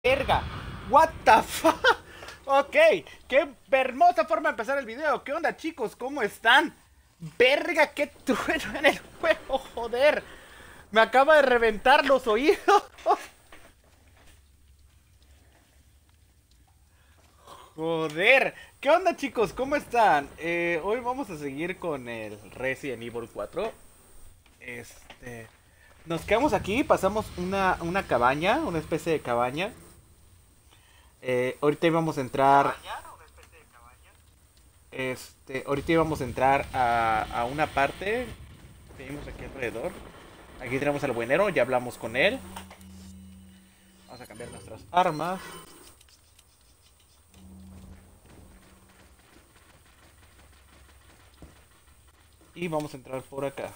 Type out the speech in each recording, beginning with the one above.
verga. What the fuck. Ok, qué hermosa forma de empezar el video. ¿Qué onda, chicos? ¿Cómo están? Verga, qué trueno en el juego, joder. Me acaba de reventar los oídos. Joder. ¿Qué onda, chicos? ¿Cómo están? Hoy vamos a seguir con el Resident Evil 4. Este... Nos quedamos aquí, pasamos una cabaña, una especie de cabaña. Ahorita íbamos a entrar... ahorita íbamos a entrar a una parte. Tenemos aquí alrededor. Aquí tenemos al buenero, ya hablamos con él. Vamos a cambiar nuestras armas. Y vamos a entrar por acá.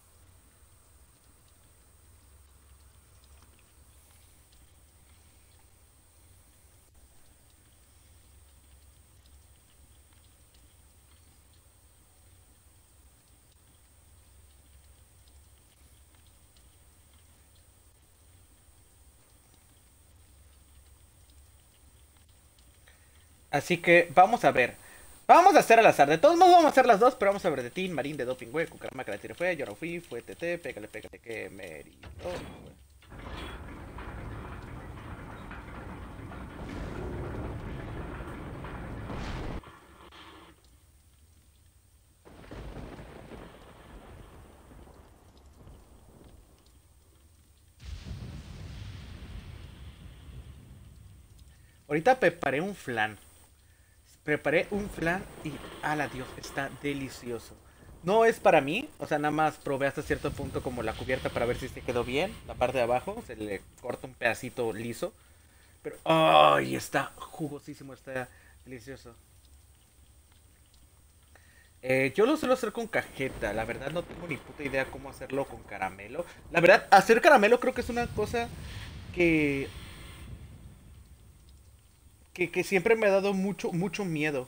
Así que vamos a ver. Vamos a hacer al azar. De todos modos vamos a hacer las dos, pero vamos a ver de Tin, Marín, de Doping, güey, Cucarama que la tire fue, yo no fui, fue TT, pégale, pégale, que merito. Ahorita preparé un flan. Preparé un flan y, ala Dios, está delicioso. No es para mí, o sea, nada más probé hasta cierto punto como la cubierta para ver si se quedó bien. La parte de abajo se le corta un pedacito liso. Pero, ¡ay! Está jugosísimo, está delicioso. Yo lo suelo hacer con cajeta, la verdad no tengo ni puta idea cómo hacerlo con caramelo. La verdad, hacer caramelo creo que es una cosa que, que siempre me ha dado mucho, mucho miedo.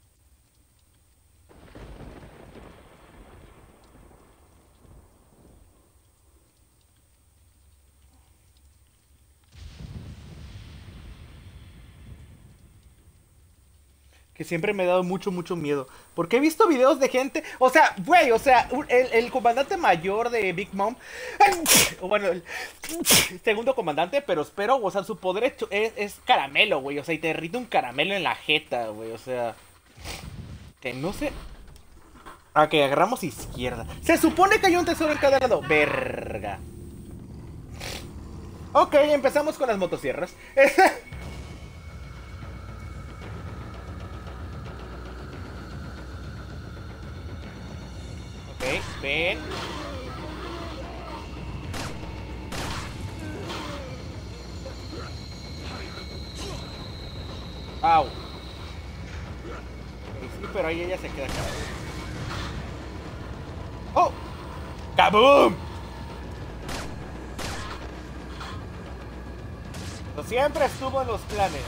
Que siempre me ha dado mucho, mucho miedo. Porque he visto videos de gente. O sea, güey, o sea, el comandante mayor de Big Mom. O bueno, el segundo comandante, pero espero, o sea, su poder es caramelo, güey. O sea, y te derrite un caramelo en la jeta, güey. O sea, que no sé. Ah, que agarramos izquierda. Se supone que hay un tesoro en cada lado. Verga. Ok, empezamos con las motosierras. Ok, ven. Au. Ok, sí, pero ahí ella se queda acá. ¡Oh! ¡Kaboom! Eso siempre estuvo en los planes.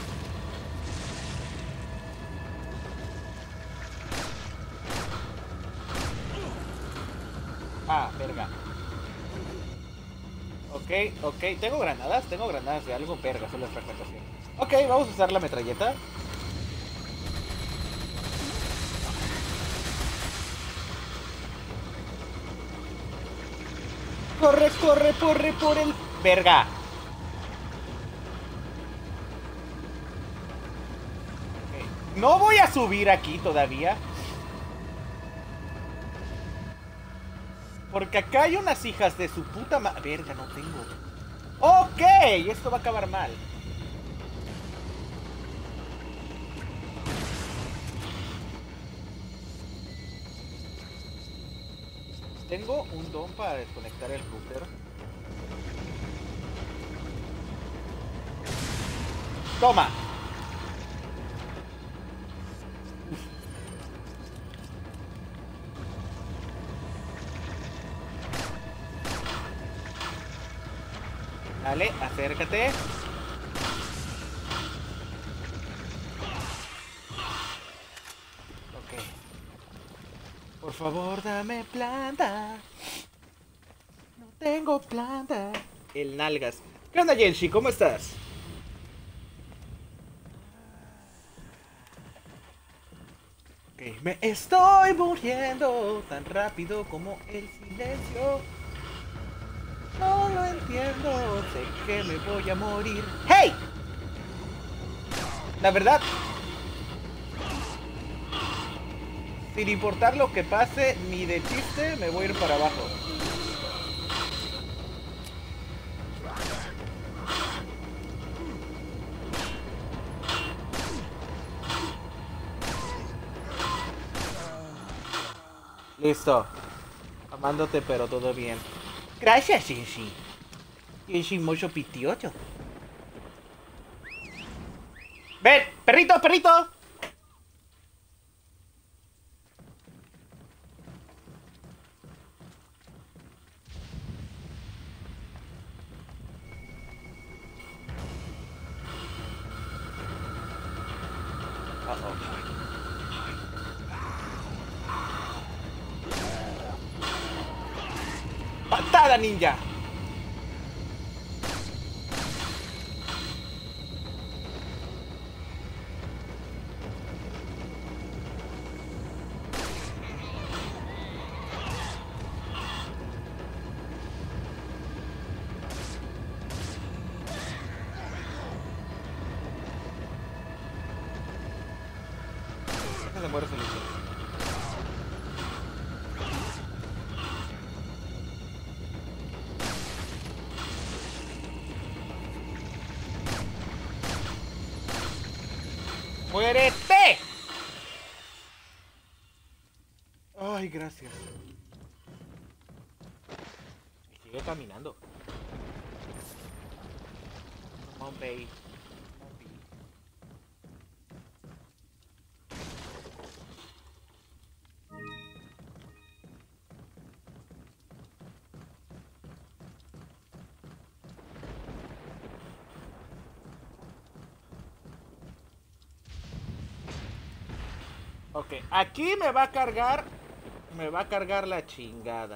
Ah, verga. Ok, ok. Tengo granadas de algo, verga, solo es fragmentación. Ok, vamos a usar la metralleta. Corre, corre, corre por el... Verga. Ok. No voy a subir aquí todavía. Porque acá hay unas hijas de su puta verga, no tengo. Ok, esto va a acabar mal. Tengo un don para desconectar el router. Toma. Dale, acércate. Ok. Por favor, dame planta. No tengo planta. El nalgas. ¿Qué onda, Jenshi? ¿Cómo estás? Me estoy muriendo tan rápido como el silencio. No lo entiendo, sé que me voy a morir. ¡Hey! La verdad, sin importar lo que pase, ni de chiste me voy a ir para abajo. Listo. Amándote, pero todo bien. Gracias, Shinji. Shinji mucho pitiocho. ¡Ven! ¡Perrito, perrito! ¡Patada, ninja! Se muere solito. ¡Muérete! Ay, gracias. Y sigue caminando. Come on, babe. Ok, aquí me va a cargar. Me va a cargar la chingada.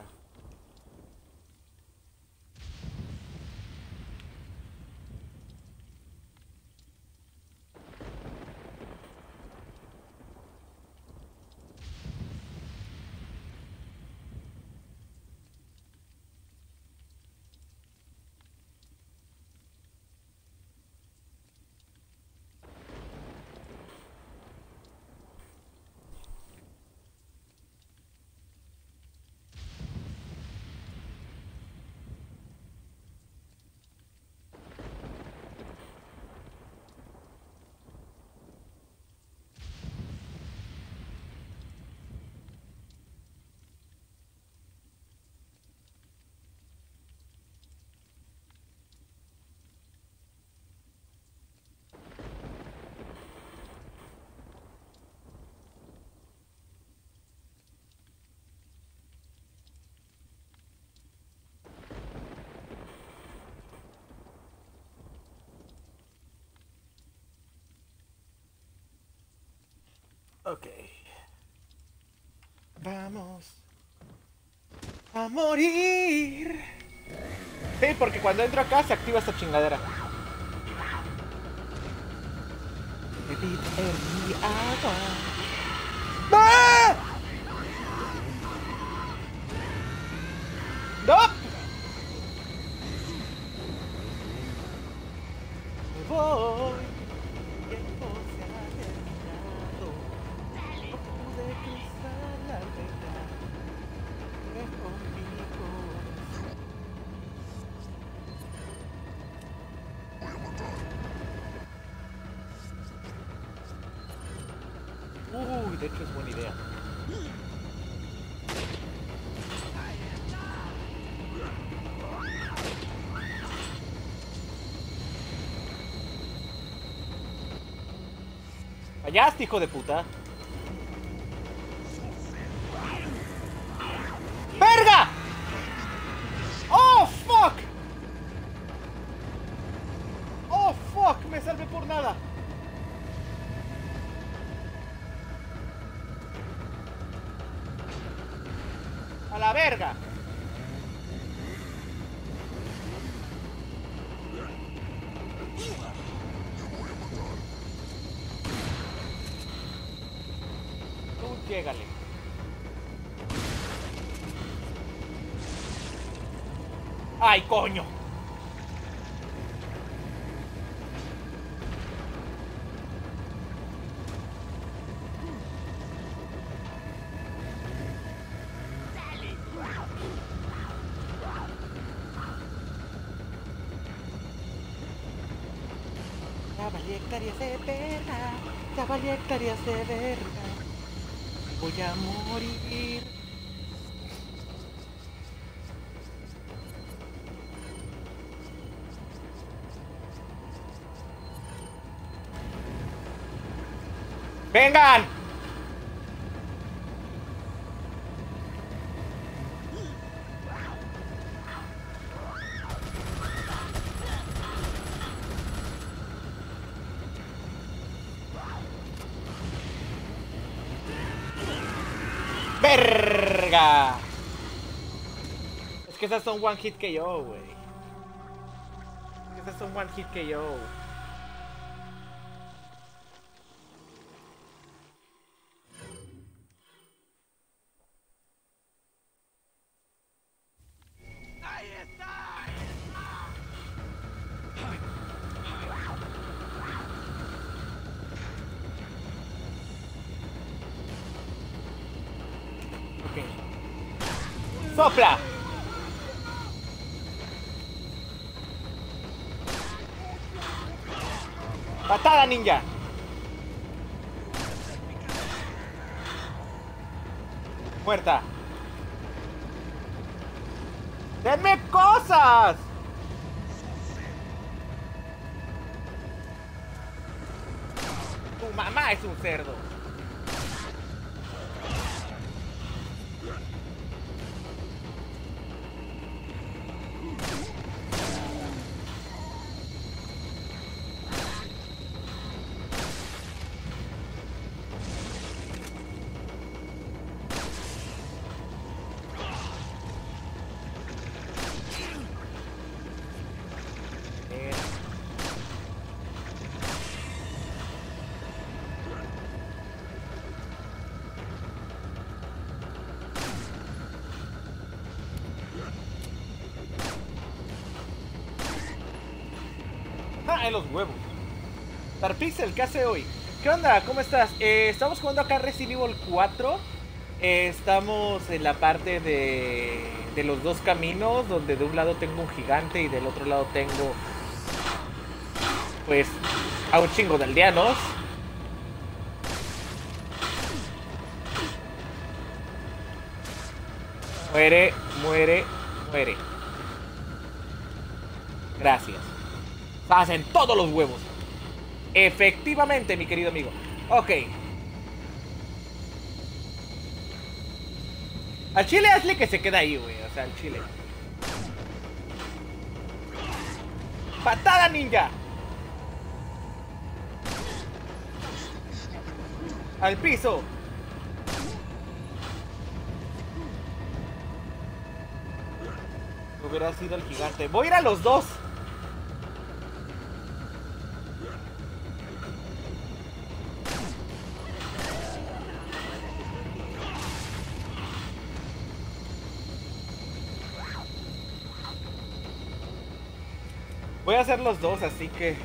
Ok. Vamos a morir. Sí, porque cuando entro acá se activa esta chingadera. Bebid en mi agua. ¡Ah! ¡No! Me voy. Tiempo se ha terminado. No pude cruzar la verdad. Dejo mi corazón. Uy, de hecho es buena idea. Fallaste, hijo de puta. ¡Verga! ¡Oh, fuck! ¡Oh, fuck! Me salvé por nada. ¡A la verga! Llégale. ¡Ay, coño! Ya valía hectáreas de verga, ya valía hectáreas de verga. Voy a morir. ¡Vengan! ¡Verga! Es que esas son one hit KO, güey. Esas son one hit KO. ¡Sopla! ¡Patada, ninja! ¡Muerta! ¡Denme cosas! Tu mamá es un cerdo. En los huevos. Tarpixel, ¿qué hace hoy? ¿Qué onda? ¿Cómo estás? Estamos jugando acá Resident Evil 4. Estamos en la parte de los dos caminos, donde de un lado tengo un gigante y del otro lado tengo, pues, a un chingo de aldeanos. Muere, muere, muere. Gracias. Hacen todos los huevos. Efectivamente, mi querido amigo. Ok. Al chile hazle que se queda ahí, güey. O sea, al chile. ¡Patada, ninja! Al piso. Hubiera sido el gigante. Voy a ir a los dos. Voy a hacer los dos, así que...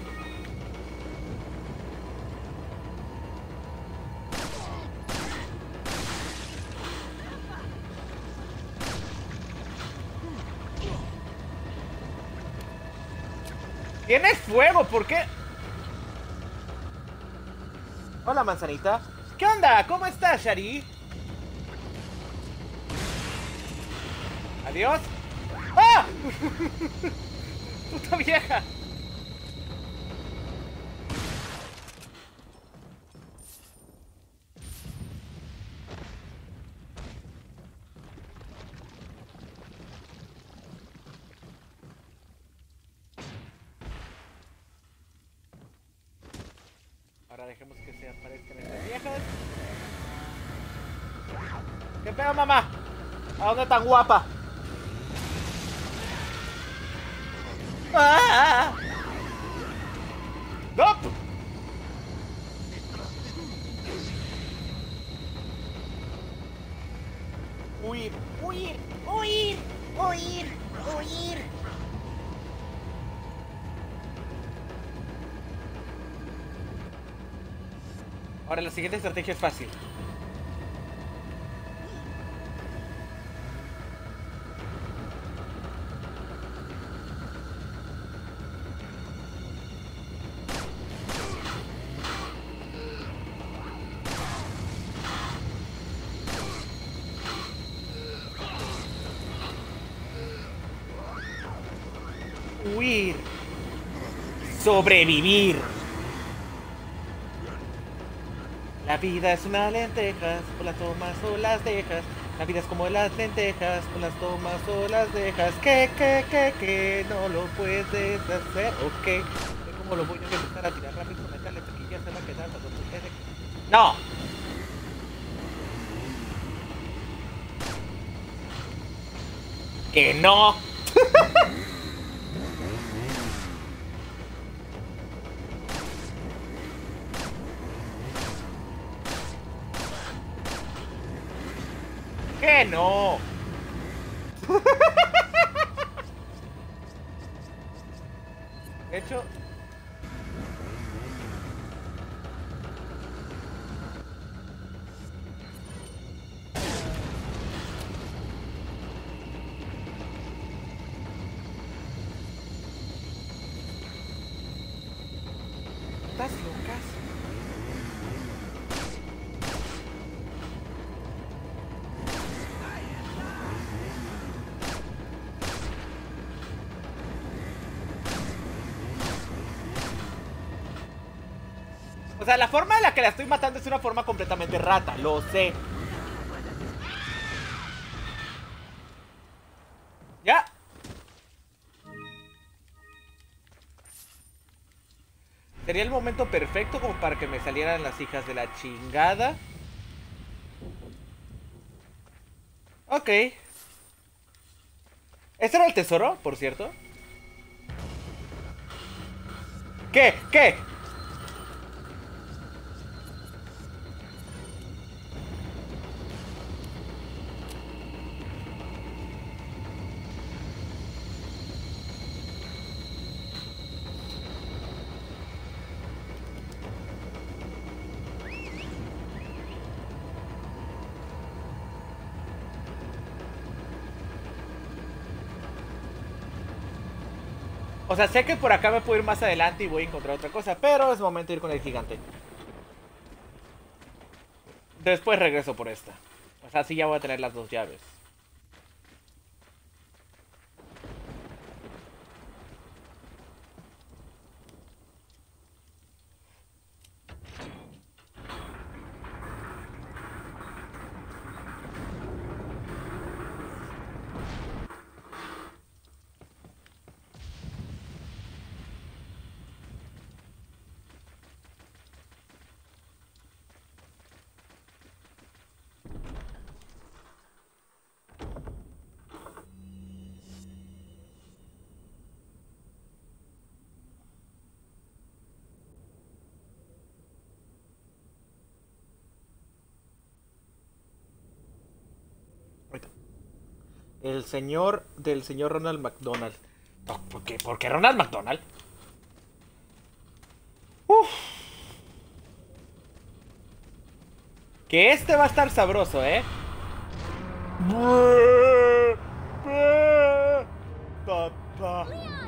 ¡Tienes fuego! ¿Por qué? Hola, manzanita. ¿Qué onda? ¿Cómo estás, Shari? Adiós. ¡Ah! ¡Puta vieja! Ahora dejemos que se aparezcan estas viejas. ¿Qué pedo, mamá? ¿A dónde tan guapa? ¡Ah! ¡No! huir, huir, huir, huir, huir. Ahora la siguiente estrategia es fácil. Huir. Sobrevivir. La vida es una lentejas, o las tomas o las dejas. La vida es como las lentejas, o las tomas o las dejas. Que no lo puedes hacer, ok. ¿Cómo lo voy a empezar a tirar rápido con metales? Aquí ya se va a quedar cuando sucede. ¡No! ¡Que no! ¡Que no! De hecho... Estás locas. O sea, la forma en la que la estoy matando es una forma completamente rata, lo sé. ¿Ya? Sería el momento perfecto como para que me salieran las hijas de la chingada. Ok. ¿Este era el tesoro, por cierto? ¿Qué? ¿Qué? O sea, sé que por acá me puedo ir más adelante y voy a encontrar otra cosa, pero es momento de ir con el gigante. Después regreso por esta. O sea, así ya voy a tener las dos llaves. El señor del señor Ronald McDonald. ¿Por qué Ronald McDonald? Uf. Que este va a estar sabroso, ¿eh? Papá.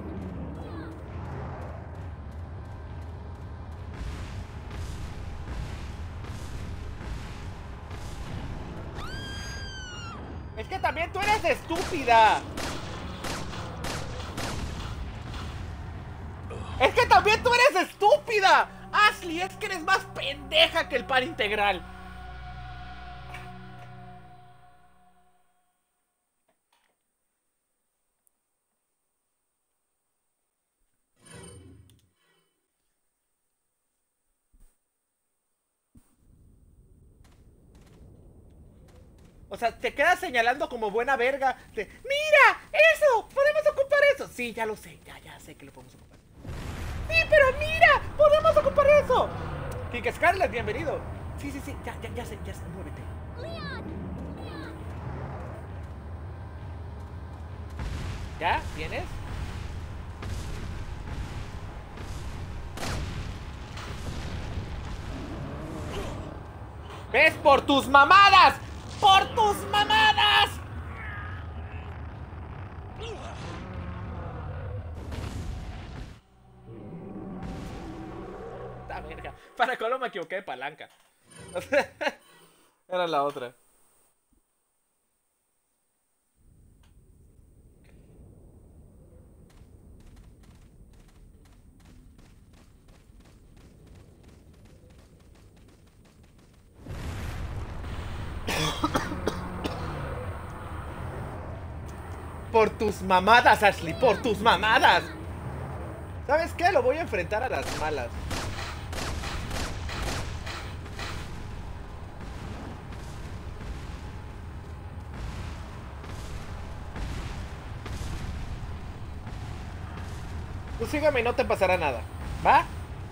Es que también tú eres estúpida. Es que también tú eres estúpida. Ashley, es que eres más pendeja que el pan integral. O sea, te quedas señalando como buena verga de, ¡mira! ¡Eso! ¡Podemos ocupar eso! Sí, ya lo sé, ya sé que lo podemos ocupar. ¡Sí, pero mira! ¡Podemos ocupar eso! King Scarlet, bienvenido. Sí, ya sé, muévete. ¿Ya? ¿Vienes? ¿Ves? ¡Por tus mamadas! ¡Por tus mamadas! ¡La verga! Para colmo me equivoqué de palanca. Era la otra. Por tus mamadas, Ashley, por tus mamadas. ¿Sabes qué? Lo voy a enfrentar a las malas. Tú sígame y no te pasará nada. ¿Va?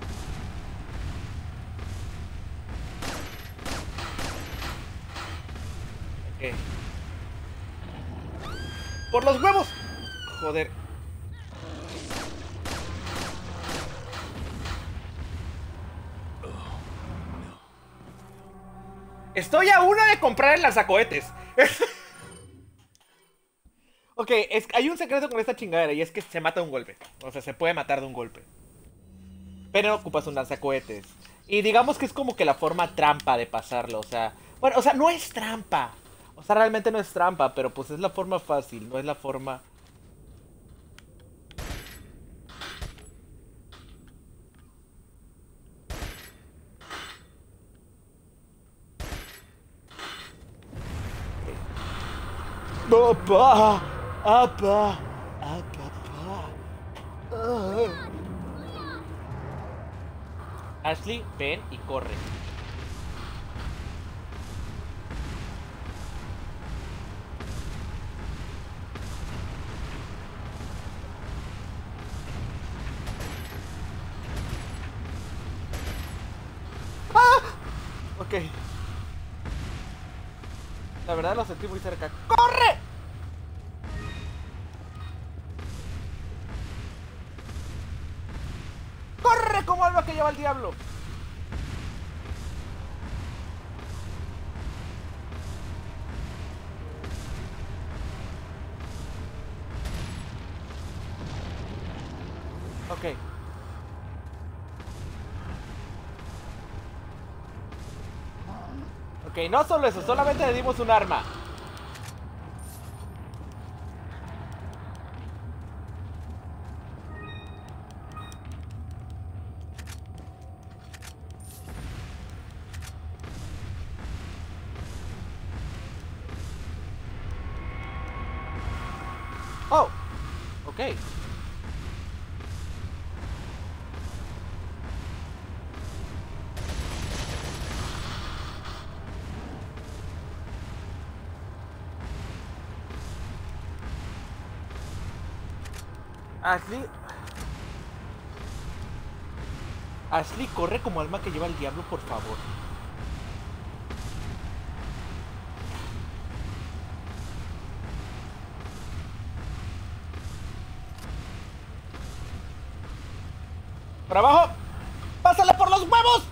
Ok. ¡Por los huevos! Joder. Estoy a uno de comprar el lanzacohetes. Ok, hay un secreto con esta chingadera y es que se mata de un golpe. O sea, se puede matar de un golpe. Pero no ocupas un lanzacohetes. Y digamos que es como que la forma trampa de pasarlo. O sea, bueno, o sea, no es trampa. O sea, realmente no es trampa, pero pues es la forma fácil, no es la forma... ¡Papá! ¡Apa! ¡Apapá! Ashley, ven y corre. ¡Ah! Ok. La verdad lo sentí muy cerca. ¡Corre! ¡Corre como alma que lleva el diablo! Ok. Ok, no solo eso, solamente le dimos un arma. Oh, ok. Ashley... Ashley, corre como alma que lleva el diablo, por favor. ¡Por abajo! ¡Pásale por los huevos!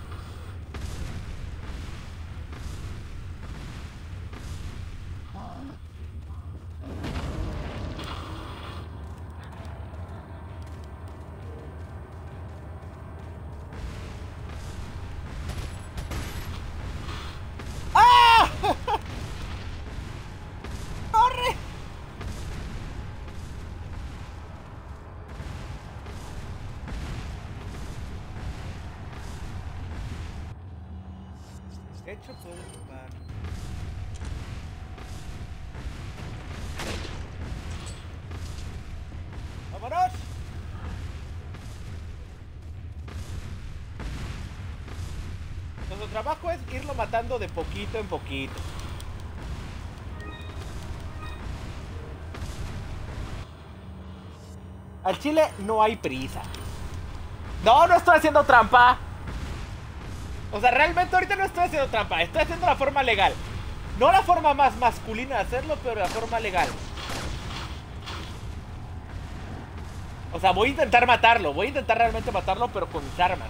¡Ah! ¡Corre! De hecho, puedo ocupar... ¡Vámonos! Nuestro trabajo es irlo matando de poquito en poquito. Al chile no hay prisa. No, no estoy haciendo trampa. O sea, realmente ahorita no estoy haciendo trampa. Estoy haciendo la forma legal. No la forma más masculina de hacerlo, pero la forma legal. O sea, voy a intentar matarlo. Voy a intentar realmente matarlo, pero con mis armas.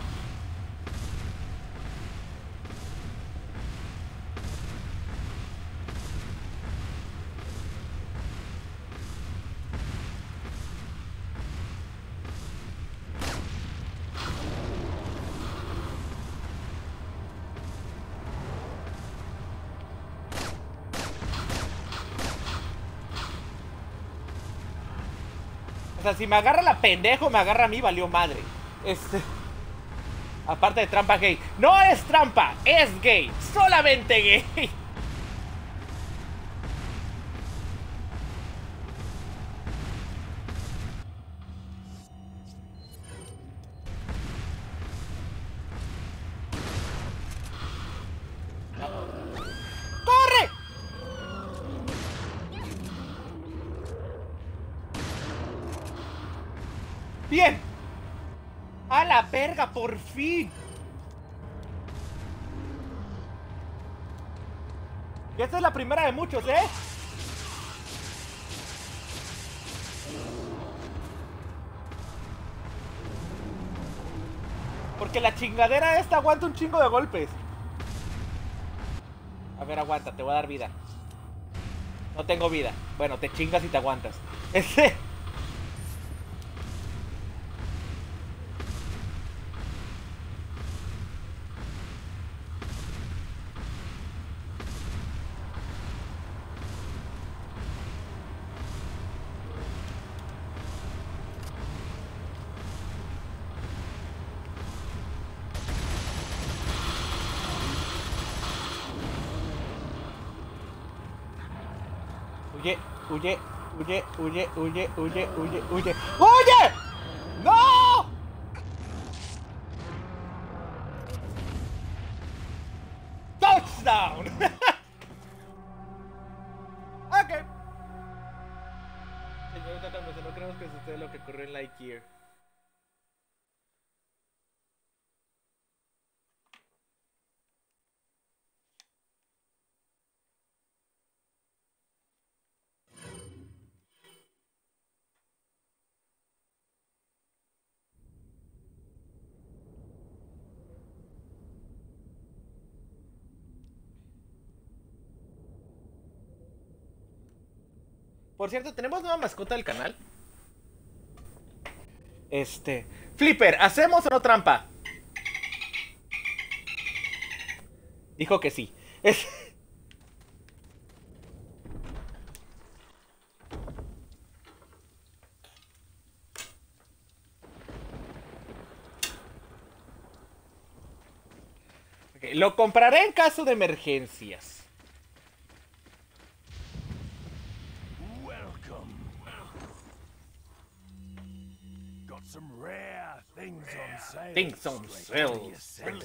O sea, si me agarra la pendejo, me agarra a mí, valió madre. Aparte de trampa gay. No es trampa, es gay. Solamente gay. ¡Corre! Bien. A la verga, por fin. Y esta es la primera de muchos, ¿eh? Porque la chingadera esta aguanta un chingo de golpes. A ver, aguanta, te voy a dar vida. No tengo vida. Bueno, te chingas y te aguantas. Huye, huye, huye, huye, huye, huye, huye, huye. ¡Huye! ¡No! ¡Touchdown! Ok. Señorita Thomas, no creemos que suceda lo que ocurrió en Lightyear. Por cierto, ¿tenemos nueva mascota del canal? Flipper, ¿hacemos o no trampa? Dijo que sí. Okay, lo compraré en caso de emergencias. Some rare Things on sale.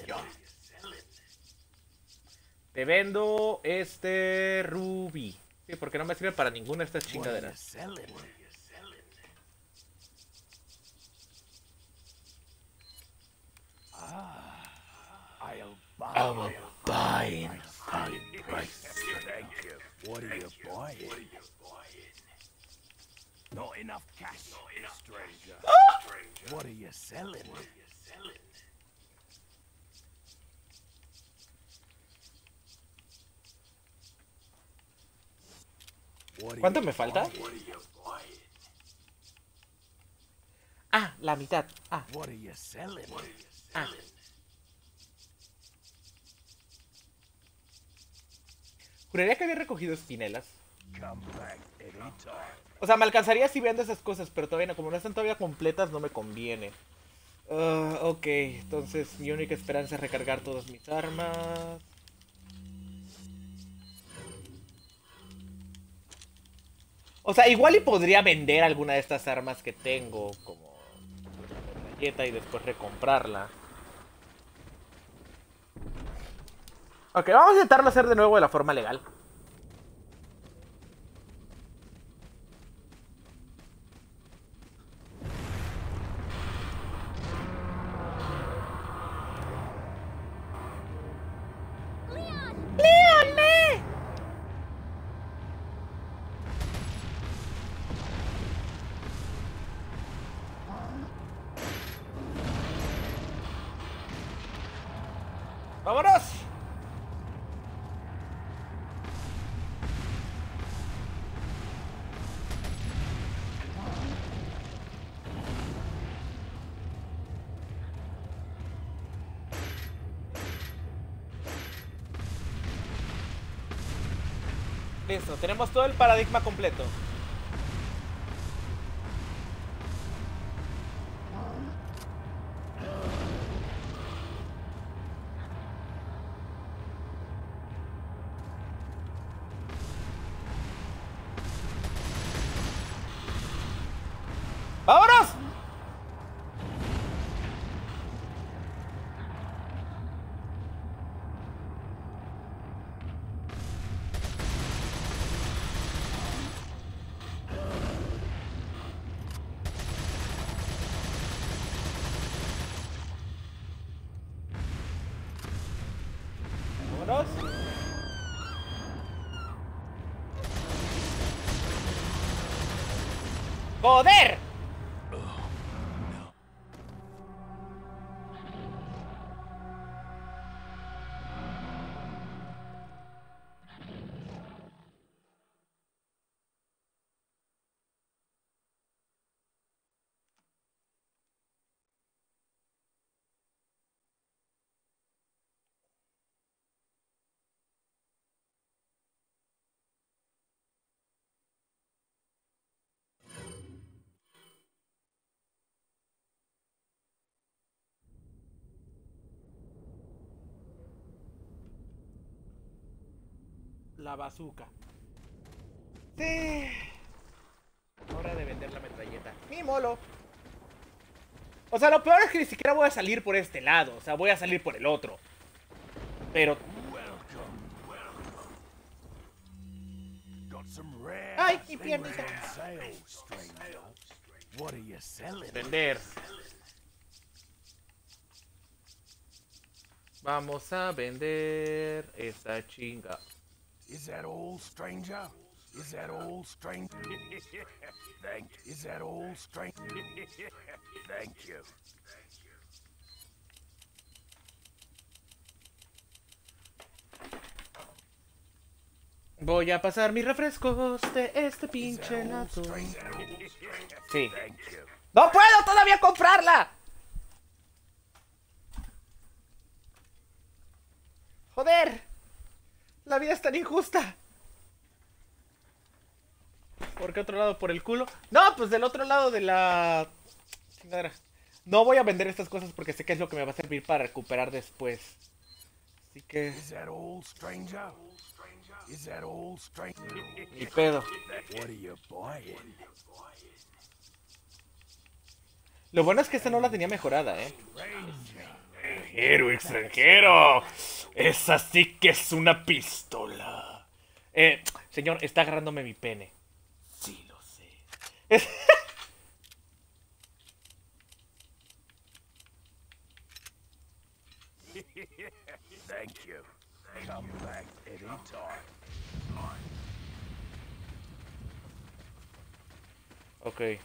Te vendo Ruby. Sí, porque no me sirve para ninguna de estas chingaderas. I'll buy price. Thank you. What are you buying? Not enough cash, stranger. What are you selling? ¿Cuánto me falta? Ah, la mitad. Ah. Ah. Juraría que había recogido espinelas. O sea, me alcanzaría si vendo esas cosas, pero todavía no, como no están todavía completas, no me conviene. Ok, entonces mi única esperanza es recargar todas mis armas. O sea, igual y podría vender alguna de estas armas que tengo, como la galleta, y después recomprarla. Ok, vamos a intentarlo hacer de nuevo de la forma legal. ¡Vámonos! Listo, tenemos todo el paradigma completo. ¡Vámonos! Vámonos. ¡Joder! La bazooka. Sí. Hora de vender la metralleta. Mi molo. O sea, lo peor es que ni siquiera voy a salir por este lado. O sea, voy a salir por el otro. Pero... ¡ay, mi piernita! Vender. Vamos a vender esa chinga. Is that all, stranger? Is that all, stranger? Thank you. Is that all, stranger? Thank you. Voy a pasar mis refrescos de este pinche lado. Sí. ¡No puedo todavía comprarla! ¡Joder! La vida es tan injusta. ¿Por qué otro lado? ¿Por el culo? No, pues del otro lado de la... chingadera. No voy a vender estas cosas porque sé que es lo que me va a servir para recuperar después. Así que... Ni pedo. Lo bueno es que esta no la tenía mejorada, Extranjero, extranjero. Esa sí que es una pistola. Señor, está agarrándome mi pene. Sí, lo sé. Thank you. Come back anytime. Ok.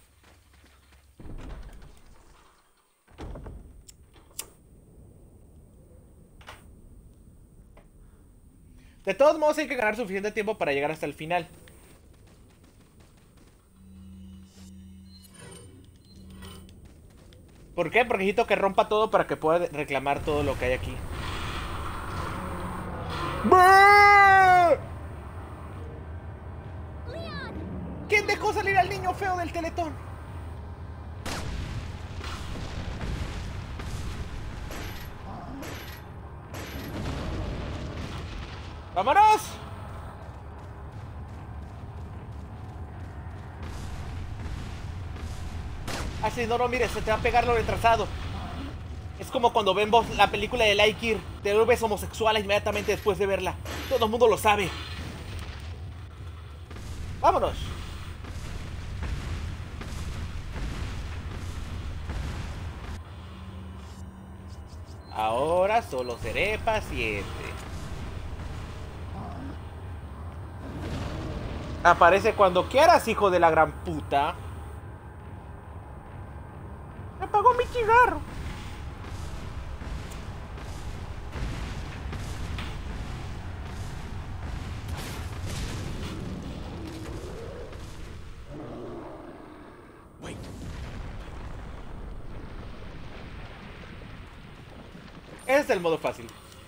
De todos modos hay que ganar suficiente tiempo para llegar hasta el final. ¿Por qué? Porque necesito que rompa todo para que pueda reclamar todo lo que hay aquí. ¿Quién dejó salir al niño feo del Teletón? ¡Vámonos! Así, no, mires, se te va a pegar lo retrasado. Es como cuando vemos la película de Lightyear. Te vuelves homosexual inmediatamente después de verla. Todo el mundo lo sabe. ¡Vámonos! Ahora solo seré paciente. Aparece cuando quieras, hijo de la gran puta. Me apagó mi cigarro. Ese es el modo fácil.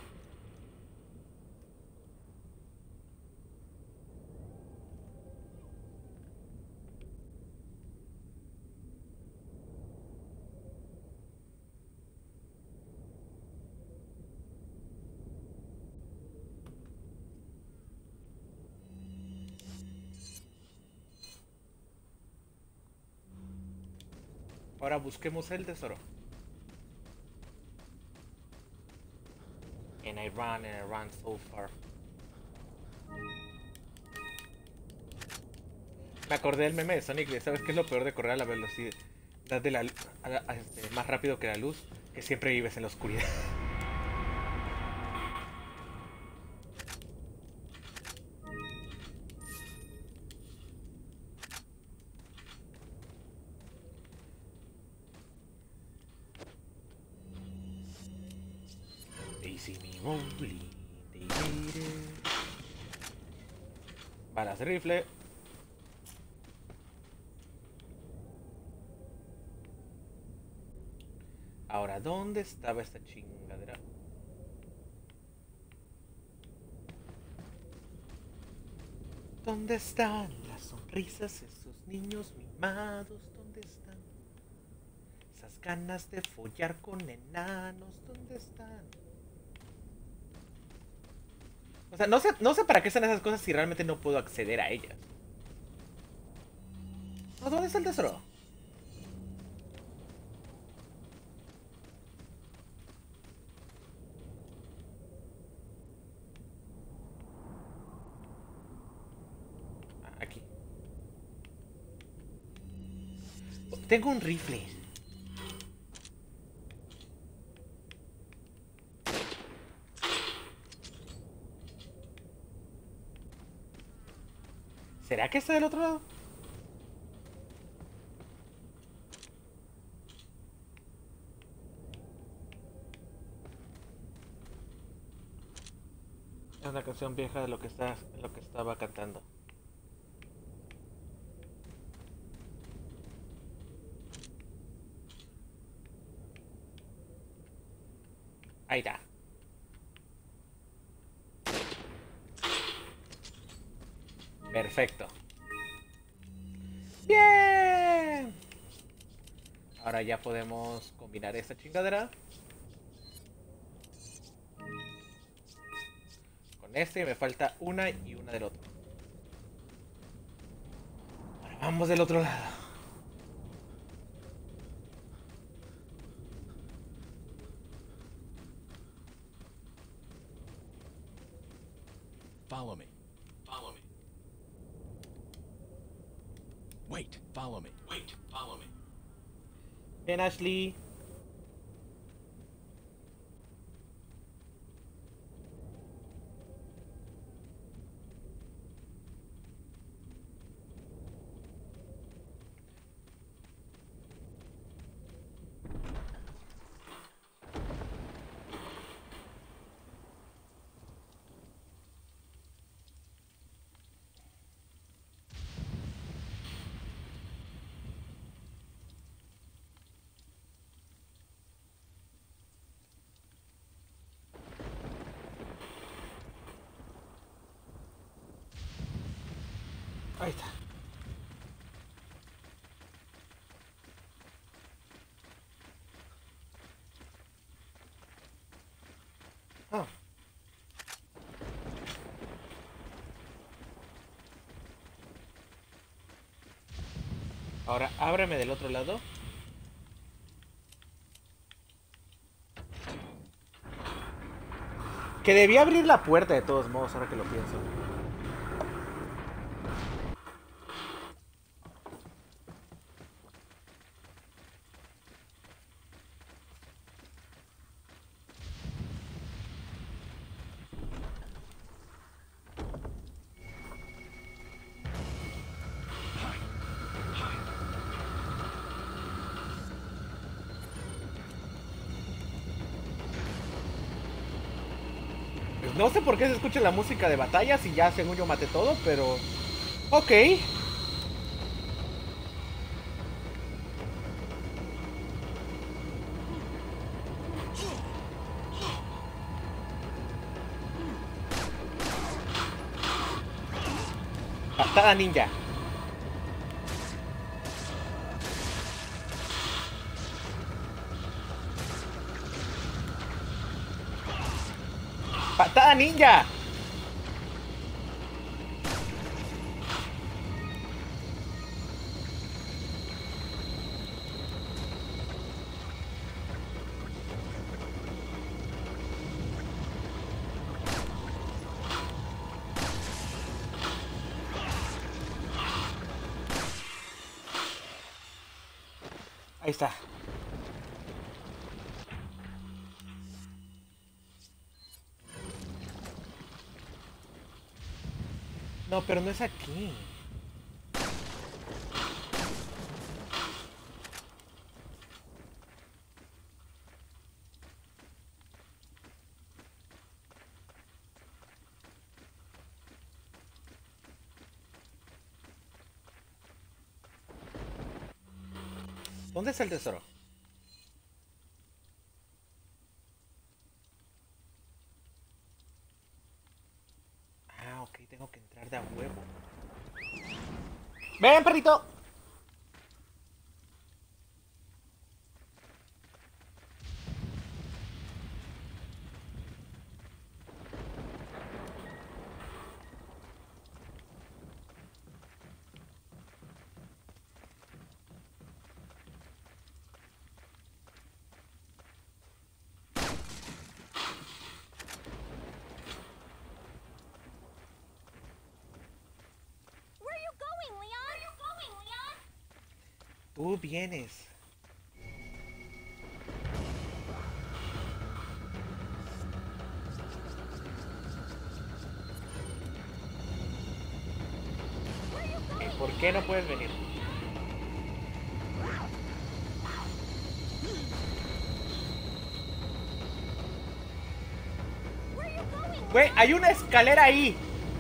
Ahora busquemos el tesoro. And I run so far. Me acordé del meme de Sonic de, ¿sabes qué es lo peor de correr a la velocidad de la más rápido que la luz? Que siempre vives en la oscuridad. They see me rolling, they made it. Balas de rifle. Ahora, ¿dónde estaba esta chingadera? ¿Dónde están las sonrisas, esos niños mimados? ¿Dónde están esas ganas de follar con enanos? ¿Dónde están? O sea, no sé para qué están esas cosas si realmente no puedo acceder a ellas. ¿No? ¿Dónde está el tesoro? Aquí. Tengo un rifle. ¿Será que está del otro lado? Es una canción vieja de lo que estaba cantando. Ahí está. Perfecto. Bien. Ahora ya podemos combinar esta chingadera con este y me falta una y una del otro. Ahora vamos del otro lado. Follow me. Follow me. Wait, follow me. Wait, follow me. Bien, Ashley. Ahí está. Ah. Ahora ábreme del otro lado. Que debía abrir la puerta de todos modos, ahora que lo pienso. Pues no sé por qué se escucha la música de batallas y ya según yo maté todo, pero... Ok. Patada ninja. Patada ninja. Ahí está. No, pero no es aquí. ¿Dónde está el tesoro? Ah, ok, tengo que entrar de a huevo. ¡Ven, perrito! Where are you going, Leon? Where are you going, Leon? Tú vienes. Where are you going? ¿Por qué no puedes venir? Where are you going? Güey, hay una escalera ahí.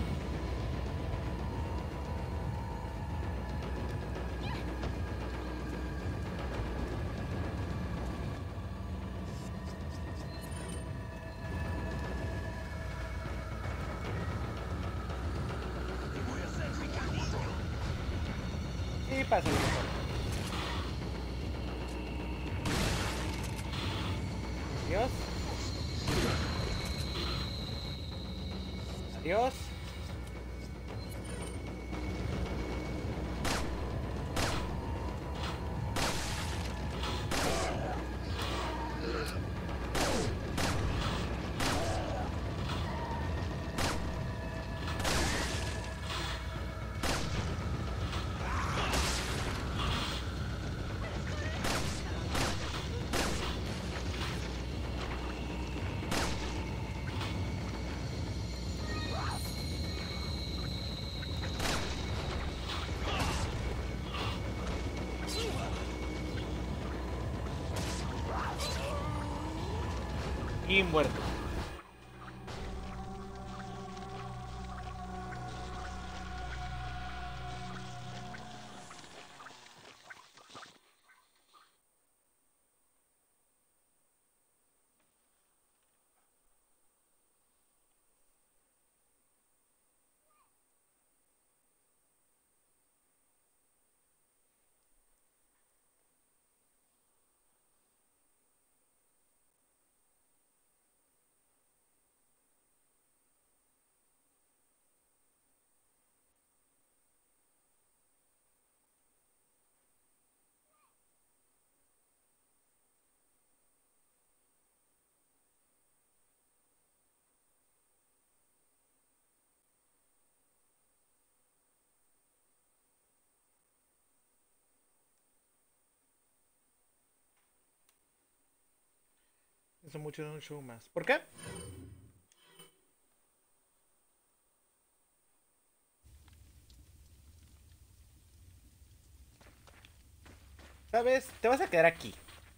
Sí, pasa. Adiós. Adiós. Y muerto. Eso mucho de un show más. ¿Por qué? ¿Sabes? Te vas a quedar aquí.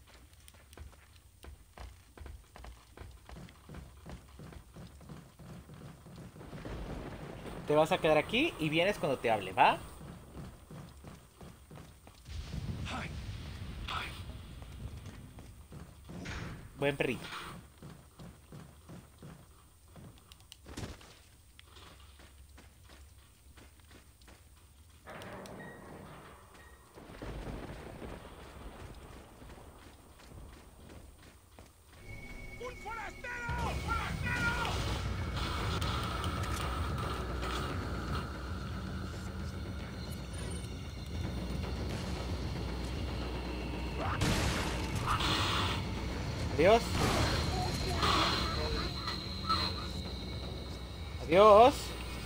Te vas a quedar aquí y vienes cuando te hable, ¿va? Buen perrito. Adiós. Adiós.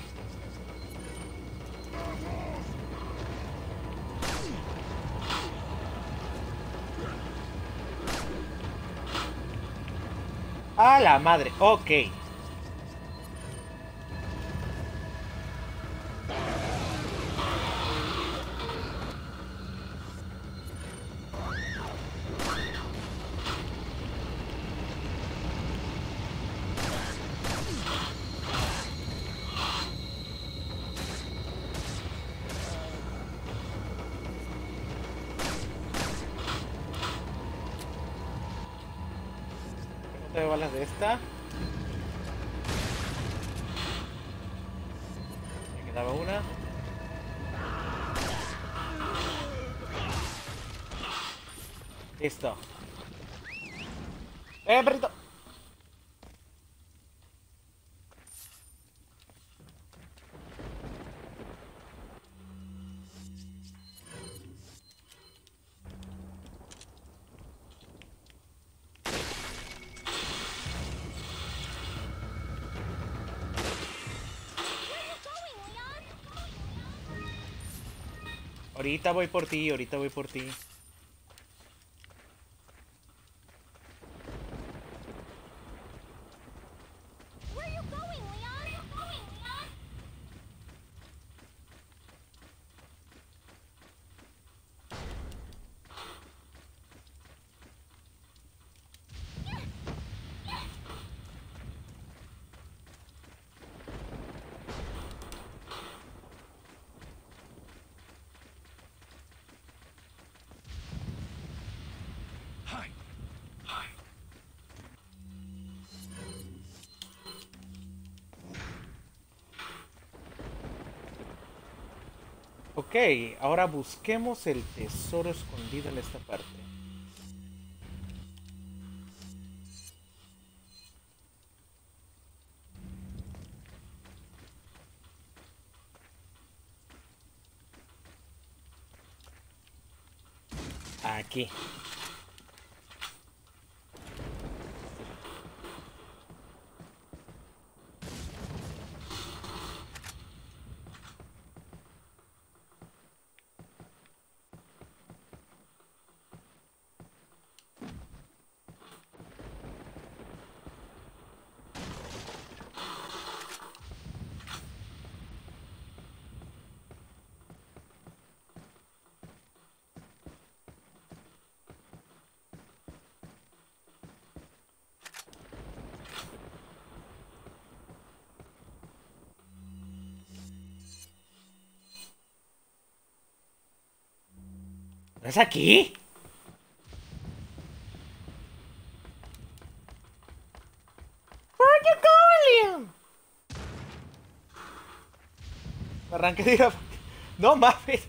A la madre. Ok. De balas de esta. Me quedaba una. Listo. Perrito! Ahorita voy por ti, ahorita voy por ti. Where are you going, Leon? Hi. Hi. Ok, ahora busquemos el tesoro escondido en esta parte. Aquí. ¿No es aquí? Where are you going, Leon? Arranque de ir a... No mames.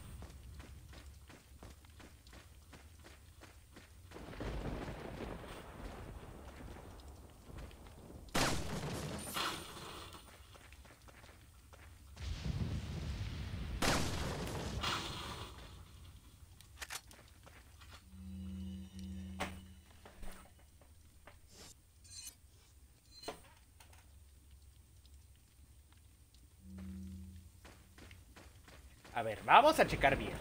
A ver, vamos a checar bien.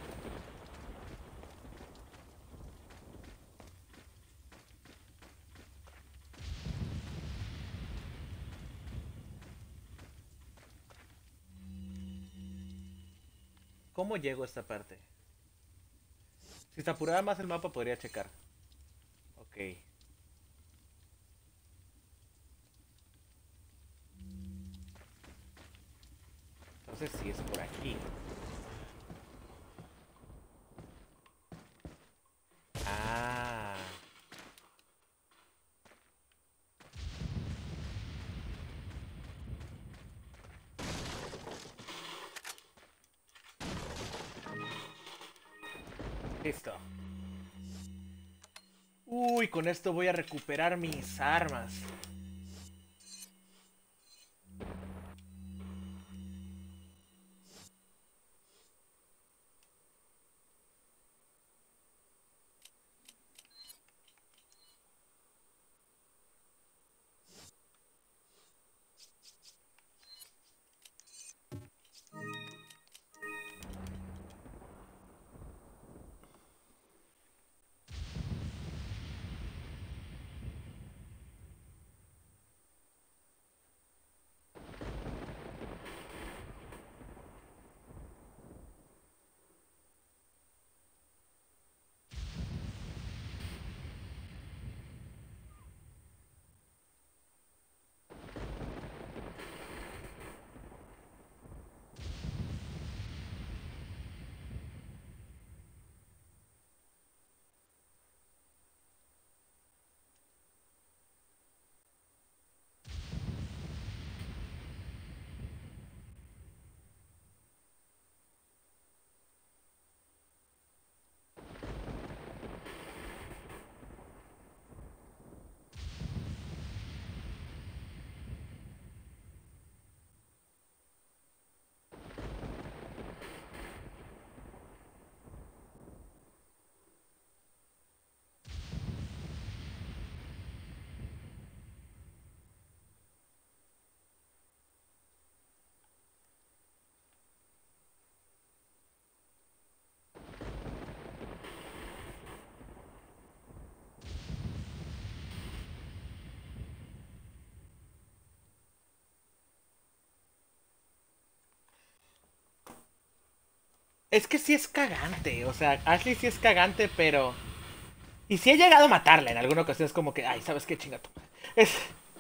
¿Cómo llego a esta parte? Si se apurara más el mapa podría checar. Ok. Entonces sí es por aquí. Ah. Listo. Uy, con esto voy a recuperar mis armas. Es que sí es cagante, o sea, Ashley sí es cagante, pero... Y sí he llegado a matarla en alguna ocasión, es como que, ay, ¿sabes qué chinga tu madre? Es...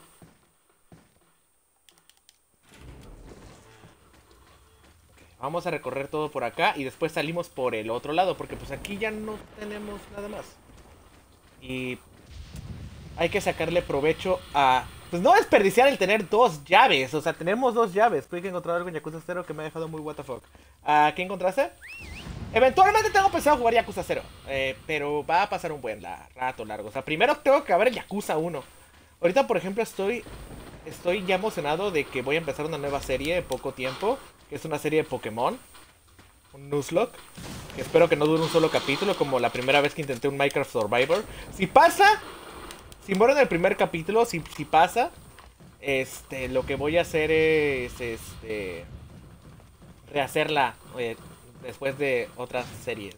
Vamos a recorrer todo por acá y después salimos por el otro lado, porque pues aquí ya no tenemos nada más. Y hay que sacarle provecho a... Pues no desperdiciar el tener dos llaves, o sea, tenemos dos llaves. Tuve que encontrar algo en Yakuza 0 que me ha dejado muy what the fuck. ¿Qué encontraste? Eventualmente tengo pensado jugar Yakuza 0, pero va a pasar un buen rato largo. O sea, primero tengo que ver el Yakuza 1. Ahorita, por ejemplo, estoy ya emocionado de que voy a empezar una nueva serie en poco tiempo, que es una serie de Pokémon, un Nuzlocke, que espero que no dure un solo capítulo, como la primera vez que intenté un Minecraft Survivor. Si pasa, si muero en el primer capítulo, si pasa, lo que voy a hacer es, rehacerla después de otras series.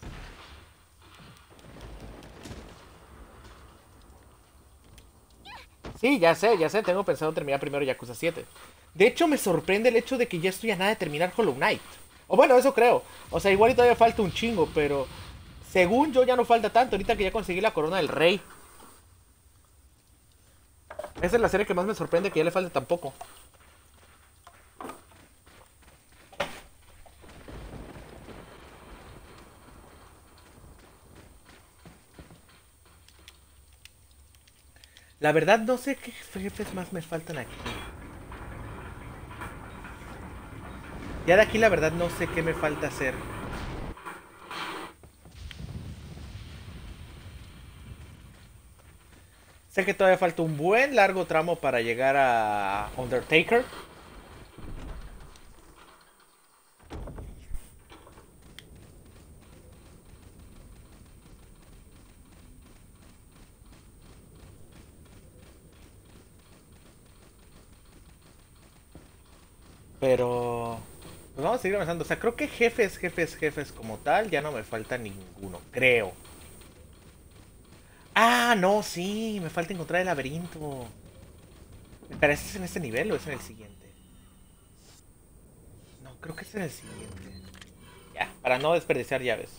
Sí, ya sé, tengo pensado terminar primero Yakuza 7. De hecho, me sorprende el hecho de que ya estoy a nada de terminar Hollow Knight. O bueno, eso creo. O sea, igual y todavía falta un chingo, pero según yo ya no falta tanto, ahorita que ya conseguí la corona del rey. Esa es la serie que más me sorprende que ya le falte tan poco. La verdad no sé qué jefes más me faltan aquí. Ya de aquí la verdad no sé qué me falta hacer. Sé que todavía falta un buen largo tramo para llegar a Undertaker. Pero... Pues vamos a seguir avanzando. O sea, creo que jefes como tal ya no me falta ninguno. Creo. Ah, no, sí. Me falta encontrar el laberinto. ¿Pero ese es en este nivel o es en el siguiente? No, creo que es en el siguiente. Ya, para no desperdiciar llaves.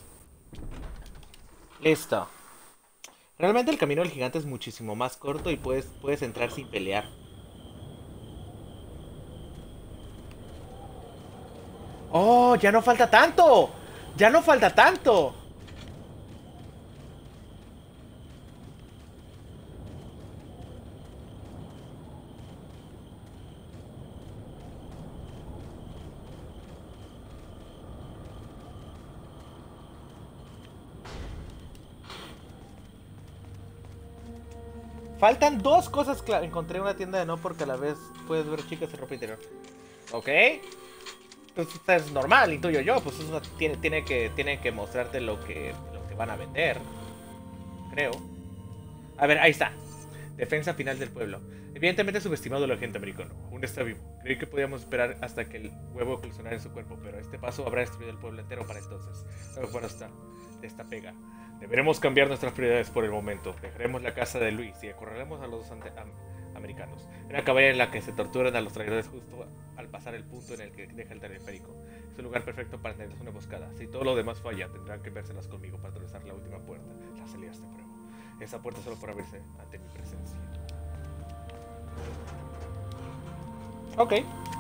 Listo. Realmente el camino del gigante es muchísimo más corto y puedes entrar sin pelear. ¡Oh! ¡Ya no falta tanto! ¡Ya no falta tanto! Faltan dos cosas clave. Encontré una tienda de no porque a la vez puedes ver chicas en ropa interior. ¿Ok? Pues es normal, intuyo yo. Pues eso tiene que mostrarte lo que van a vender. Creo. A ver, ahí está. Defensa final del pueblo. Evidentemente subestimado el agente americano. Aún está vivo. Creí que podíamos esperar hasta que el huevo eclosionara en su cuerpo, pero este paso habrá destruido el pueblo entero para entonces. No para esta pega. Deberemos cambiar nuestras prioridades por el momento. Dejaremos la casa de Luis y acorralaremos a los americanos. Una cabaña en la que se torturan a los traidores justo al pasar el punto en el que deja el teleférico. Es un lugar perfecto para tener una emboscada. Si todo lo demás falla, tendrán que vérselas conmigo para atravesar la última puerta. La salida de prueba. Esa puerta solo por abrirse ante mi presencia. Ok.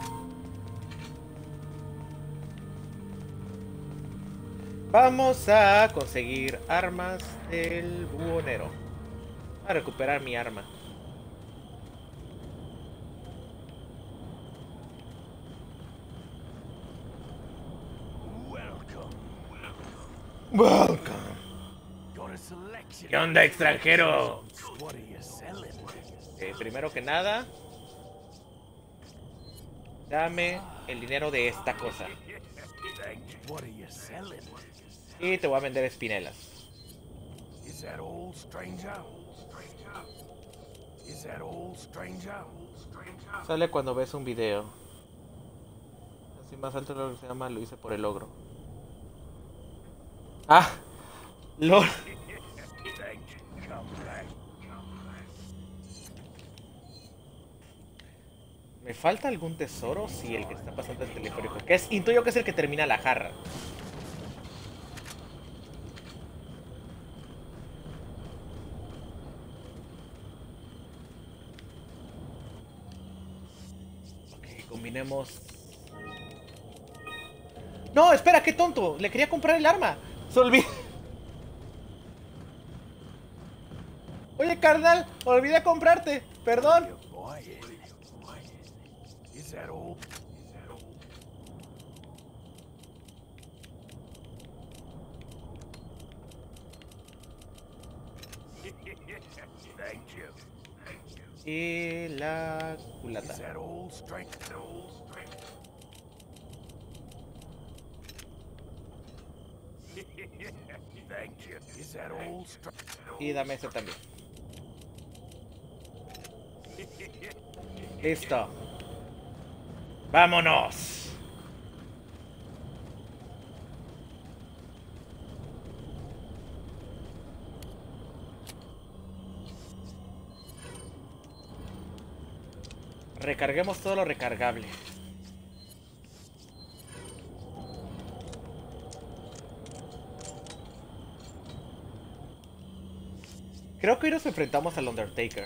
Vamos a conseguir armas del buhonero. A recuperar mi arma. Welcome. ¿Qué onda, extranjero? Primero que nada, dame el dinero de esta cosa. Y te voy a vender espinelas. Sale cuando ves un video. Así más alto lo que se llama, lo hice por el ogro. Ah, LOL. ¿Me falta algún tesoro? Sí, el que está pasando el teleférico. Que es, intuyo que es el que termina la jarra. Combinemos. No, espera, qué tonto. Le quería comprar el arma. Se olvidó. Oye, carnal, olvidé comprarte. Perdón. You buying? Is that all? Thank you. Y la culata. Is that all, stranger? Thank you. Is that all, stranger? Y dame ese también. Listo. ¡Vámonos! Recarguemos todo lo recargable. Creo que hoy nos enfrentamos al Undertaker.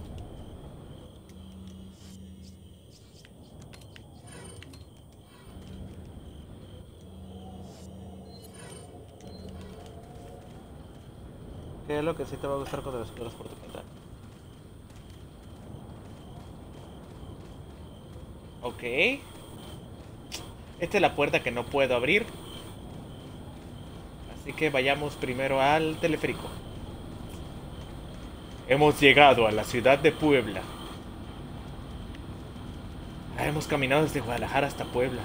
¿Qué es lo que sí te va a gustar cuando los juegos por tu cuenta? Ok. Esta es la puerta que no puedo abrir. Así que vayamos primero al teleférico. Hemos llegado a la ciudad de Puebla. Hemos caminado desde Guadalajara hasta Puebla.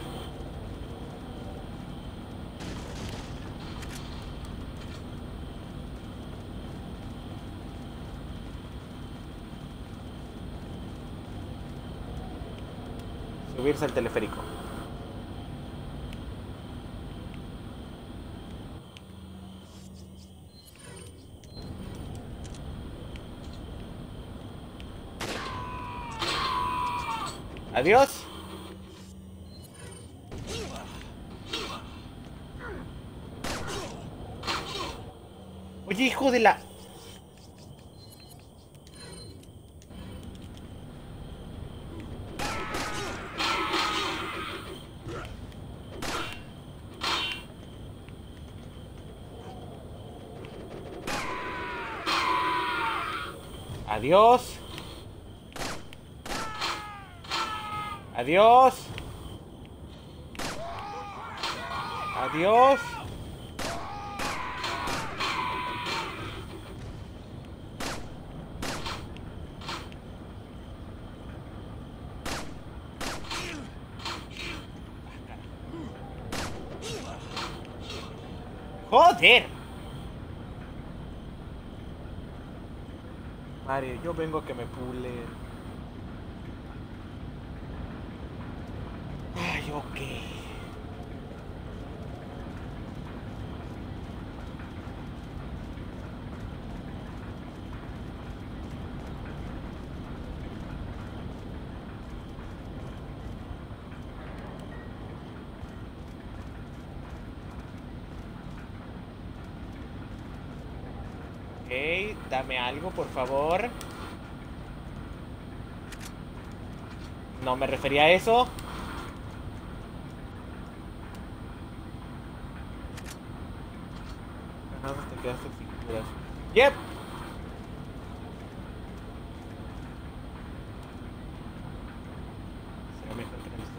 Subirse al teleférico. Adiós. Oye, hijo de la... Adiós. Adiós. Adiós. Joder. Mario, yo vengo a que me pule. Ay, ok. Ok, dame algo, por favor. No me refería a eso. Ajá, te quedaste sin figuras. Yep. Será mejor que no me esté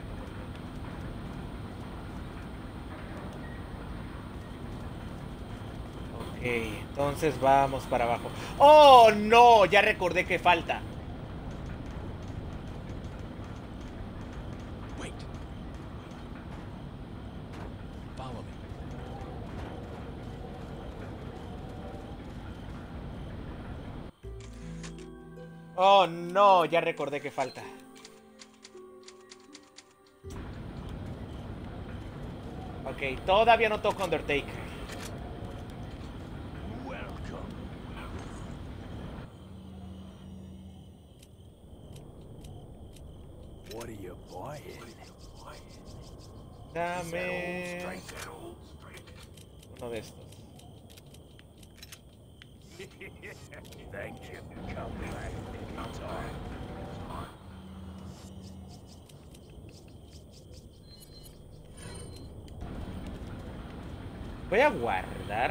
reportando. Ok, entonces vamos para abajo. ¡Oh, no! Ya recordé que falta. Wait. Follow me. Oh, no, ya recordé que falta. Ok, todavía no toco Undertaker. Welcome. What are you buying? Dame uno de estos. Thank you. Come back anytime. Voy a guardar.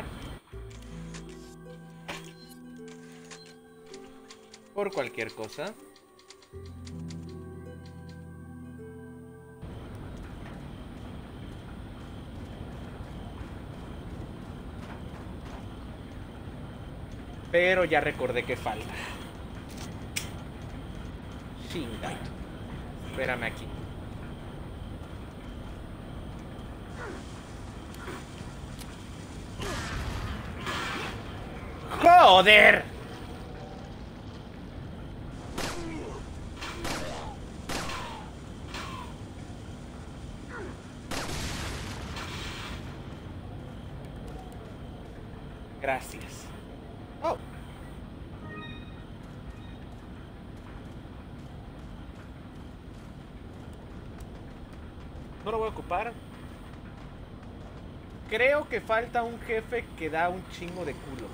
Por cualquier cosa. Pero ya recordé que falta. Chinga. Espérame aquí. ¡Joder! Gracias. Oh. No lo voy a ocupar. Creo que falta un jefe que da un chingo de culo.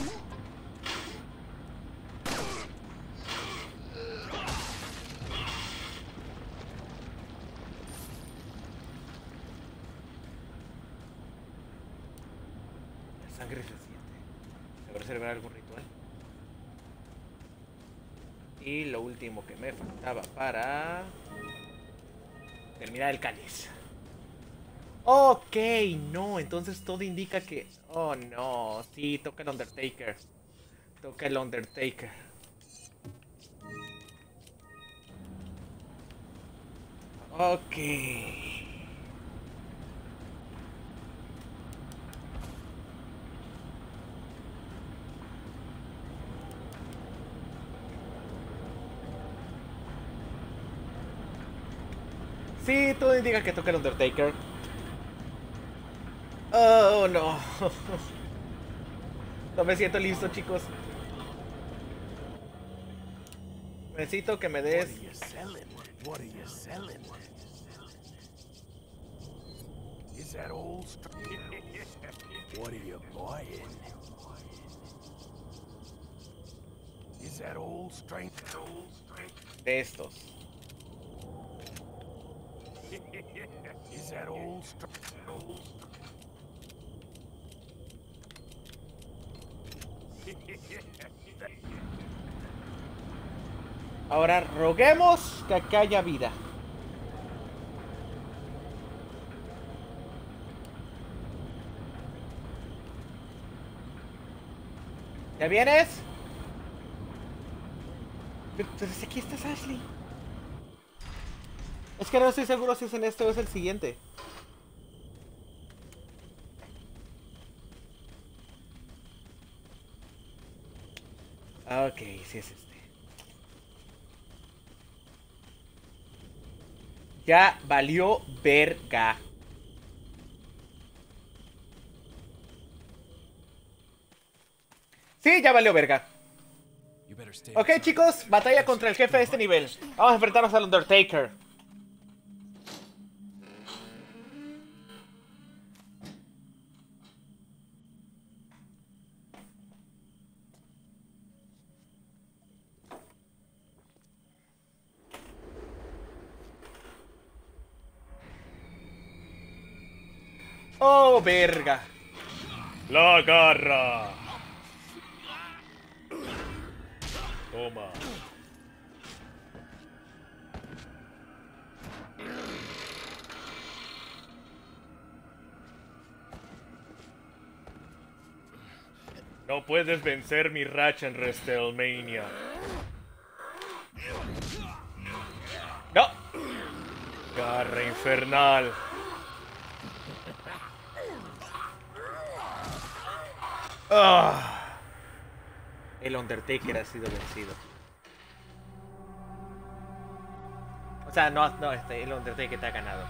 La sangre se siente. ¿Sabrá celebrar algún ritual? Y lo último que me faltaba para terminar el cáliz. Ok, no, entonces todo indica que... Oh no, sí, toca el Undertaker. Toca el Undertaker. Ok. Sí, todo indica que toca el Undertaker. Oh no. No me siento listo, chicos. Necesito que me What des... are you selling? What are you selling? Is that old What are you buying? Is that old strength? de estos. Is that old strength? Ahora roguemos que acá haya vida. ¿Ya vienes? Pero si aquí estás, Ashley. Es que no estoy seguro si es en este o es el siguiente. Ok, sí es este. Ya valió verga. Sí, ya valió verga. Ok, chicos, batalla contra el jefe de este nivel. Vamos a enfrentarnos al Undertaker. Oh, verga. La garra. Toma. No puedes vencer mi racha en WrestleMania. No. Garra infernal. Ah. El Undertaker ha sido vencido. O sea, no, el Undertaker te ha ganado.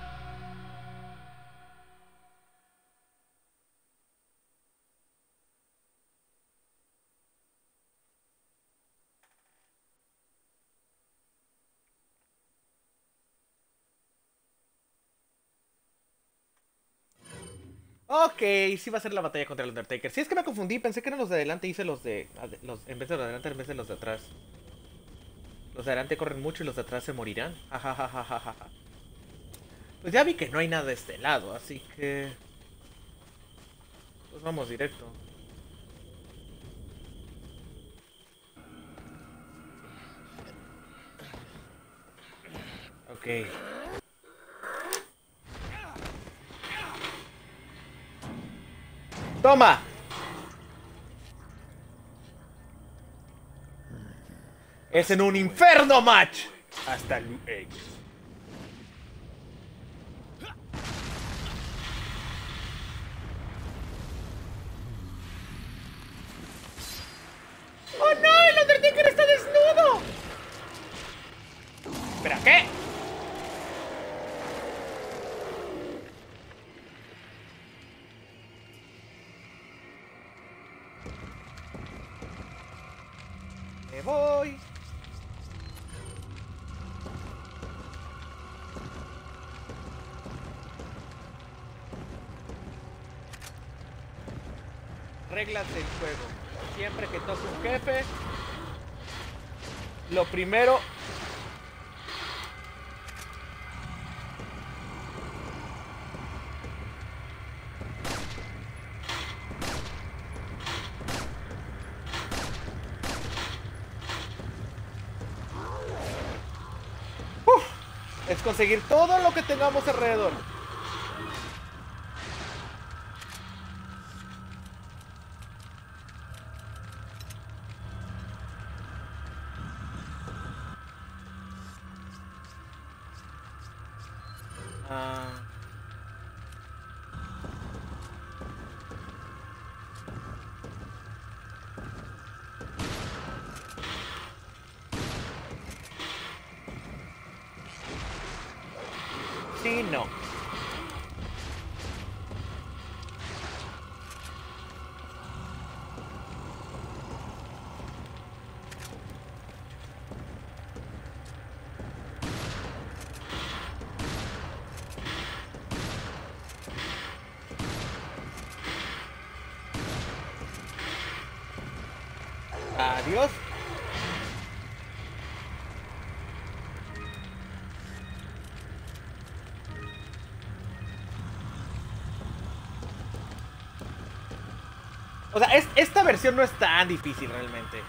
Ok, sí va a ser la batalla contra el Undertaker. Sí, es que me confundí, pensé que eran los de adelante, hice los de... en vez de los de adelante, en vez de los de atrás. Los de adelante corren mucho y los de atrás se morirán. Pues ya vi que no hay nada de este lado, así que... Pues vamos directo. Ok. ¡Toma! ¡Es en un infierno, match! Hasta luego. ¡Oh no! ¡El Undertaker está desnudo! ¿Espera, qué? Me voy. Reglas del juego. Siempre que toque un jefe, lo primero... es conseguir todo lo que tengamos alrededor. Sí, no. Adiós. O sea, esta versión no es tan difícil realmente.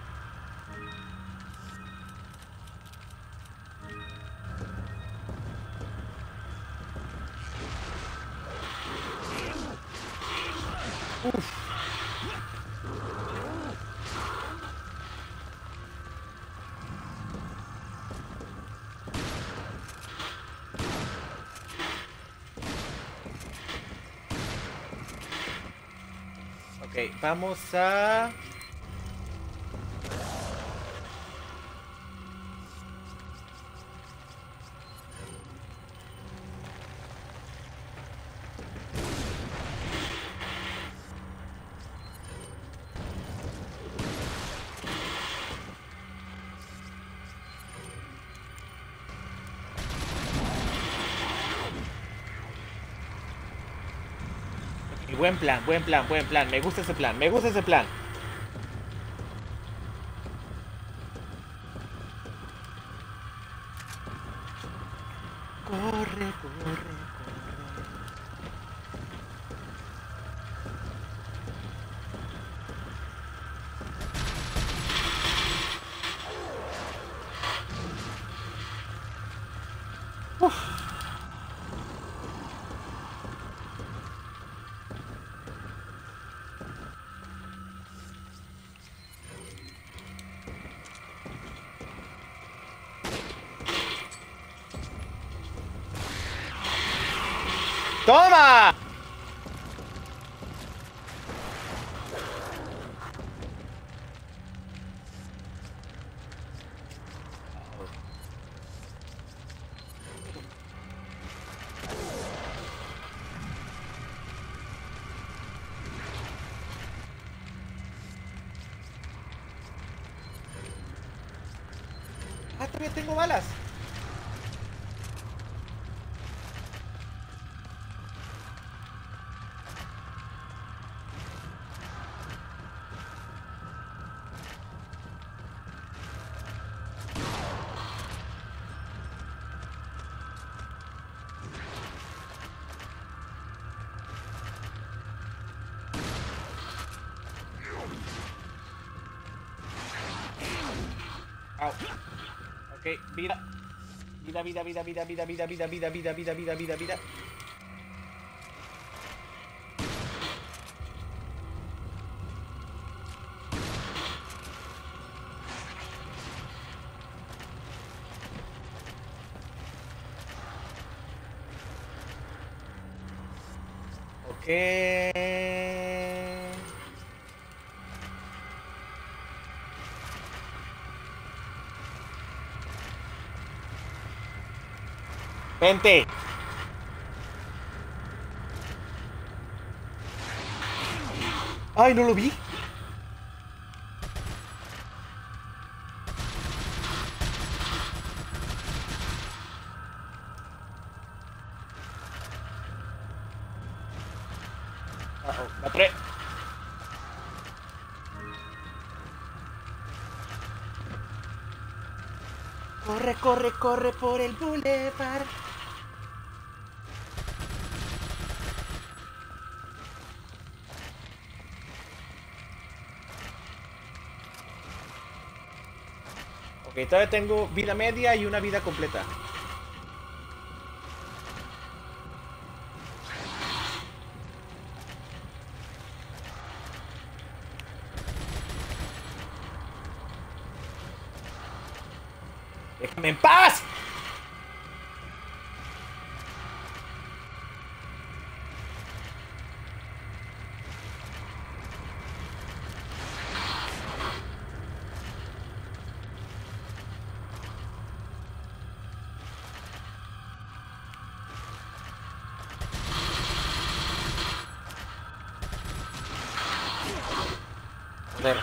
Ok, vamos a... Y buen plan, buen plan, buen plan. Me gusta ese plan, me gusta ese plan. Corre, corre, corre. ¡Toma! Ah, todavía tengo balas. Ok, vida. Vida, vida, vida, vida, vida, vida, vida, vida, vida, vida, vida, vida, vida. Ok. Vente. Ay, no lo vi. La pre. Corre, corre, corre por el boulevard. Ok, todavía tengo vida media y una vida completa. ¡Déjame en paz! Joder.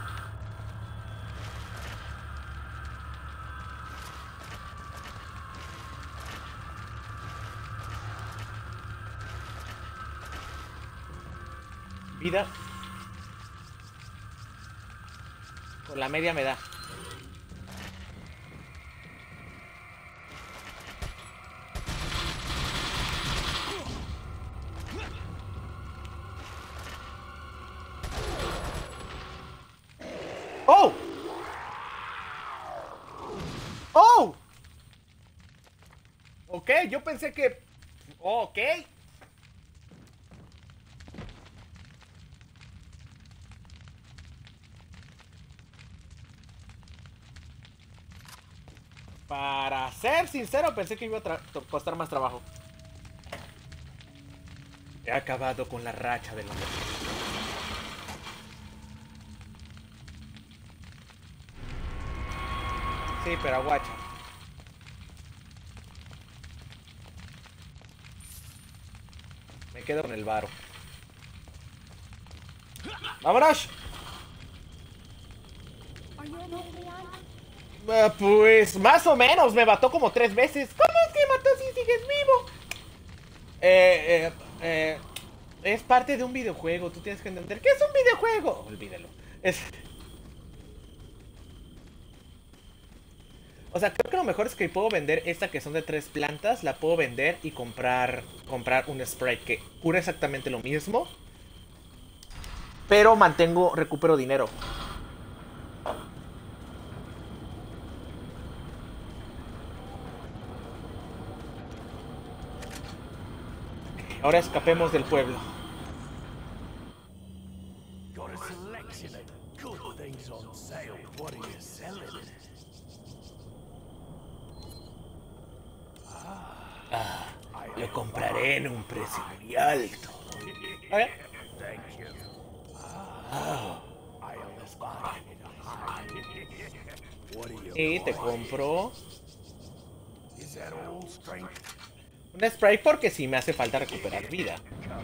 Vida. Con la media me da. ¡Oh! ¡Oh! Ok, yo pensé que... Ok. Para ser sincero, pensé que iba a costar más trabajo. He acabado con la racha del hombre. Sí, pero aguacha. Me quedo con el varo. ¡Vámonos! Are you okay, Leon? Pues más o menos, me mató como 3 veces. ¿Cómo es que mató si sigues vivo? Es parte de un videojuego, tú tienes que entender. ¿Qué es un videojuego? Olvídalo. O sea, creo que lo mejor es que puedo vender esta que son de 3 plantas. La puedo vender y comprar un spray que cura exactamente lo mismo. Pero recupero dinero. Ahora escapemos del pueblo. Got a selection of good things on sale. What are you selling? Lo compraré en un precio muy alto. ¿Okay? Thank you. I always buy in a high. What are you Y te compro Is that all, stranger? un spray porque sí me hace falta recuperar vida.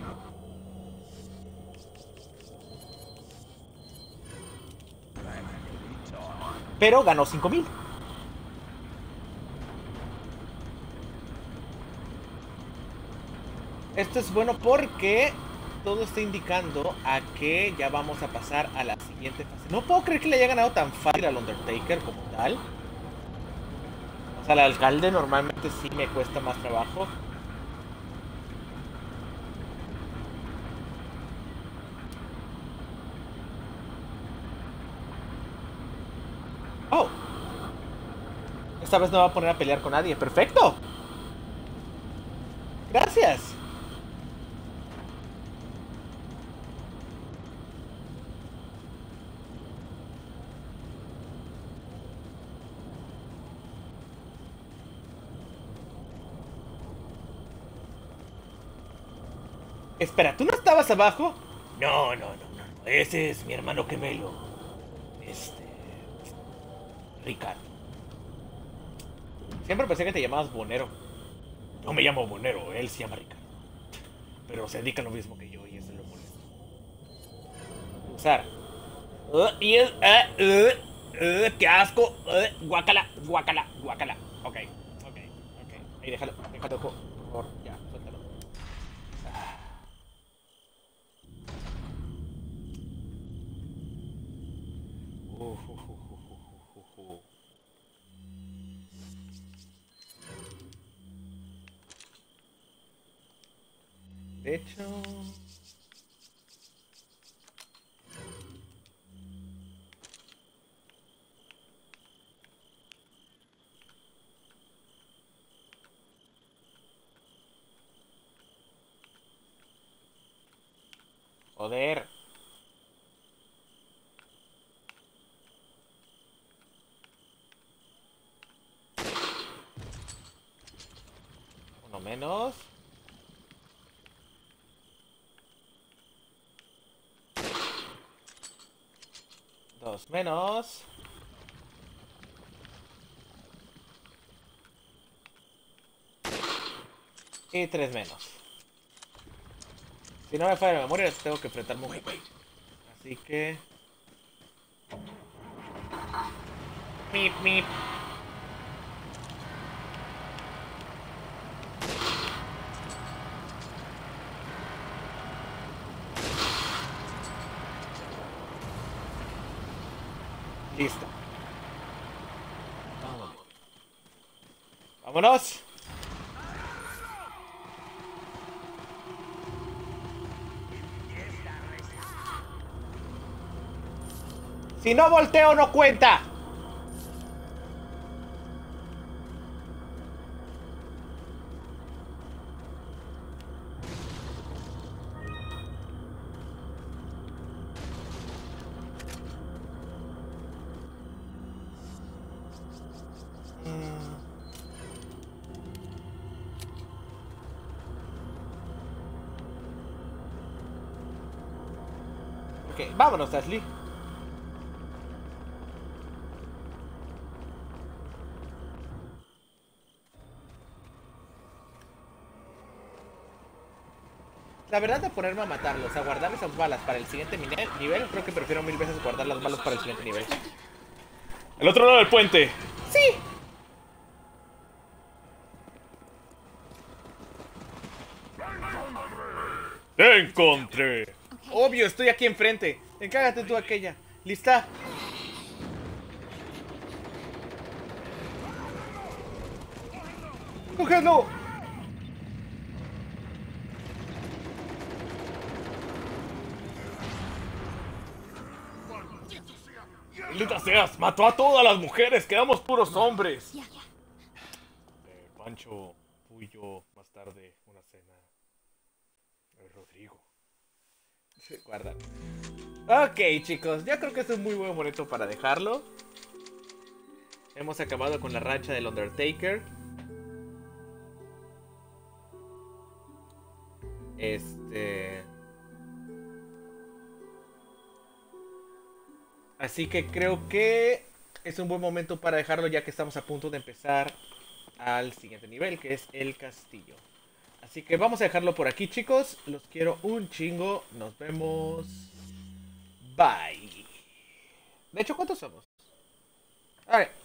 Pero ganó 5000. Esto es bueno porque todo está indicando a que ya vamos a pasar a la siguiente fase. No puedo creer que le haya ganado tan fácil al Undertaker como tal. O sea, al alcalde normalmente sí me cuesta más trabajo. Oh. Esta vez no va a poner a pelear con nadie. ¡Perfecto! Gracias. Espera, ¿tú no estabas abajo? No, no, no, no. Ese es mi hermano gemelo. Ricardo. Siempre pensé que te llamabas Bonero. No me llamo Bonero, él se llama Ricardo. Pero se dedica a lo mismo que yo y eso lo molesto. Usar. ¡Qué asco! Guácala, guácala, guácala. Ok, ok, ok. Ahí déjalo, déjalo, por favor. Ya, suéltalo. De hecho... Joder. Uno menos. Dos menos. Y tres menos. Si no me falla la memoria, tengo que enfrentarme un güey. Así que... Mip, mip. Listo. Vámonos. Si no volteo, no cuenta. Ok, vámonos, Ashley. La verdad de ponerme a matarlos, a guardar esas balas para el siguiente nivel, creo que prefiero mil veces guardar las balas para el siguiente nivel. ¡El otro lado del puente! ¡Sí! ¡Te encontré! Obvio, estoy aquí enfrente. Encárgate tú aquella. ¿Lista? ¡Cógelo! ¡Maldita seas! ¡Mató a todas las mujeres! ¡Quedamos puros hombres! Ya, ya. Pancho, tú y yo, más tarde, una cena. Rodrigo. Guarda. Ok, chicos, ya creo que es un muy buen momento para dejarlo. Hemos acabado con la racha del Undertaker. Así que creo que es un buen momento para dejarlo, ya que estamos a punto de empezar al siguiente nivel, que es el castillo. Así que vamos a dejarlo por aquí, chicos. Los quiero un chingo. Nos vemos. Bye. De hecho, ¿cuántos somos? A ver.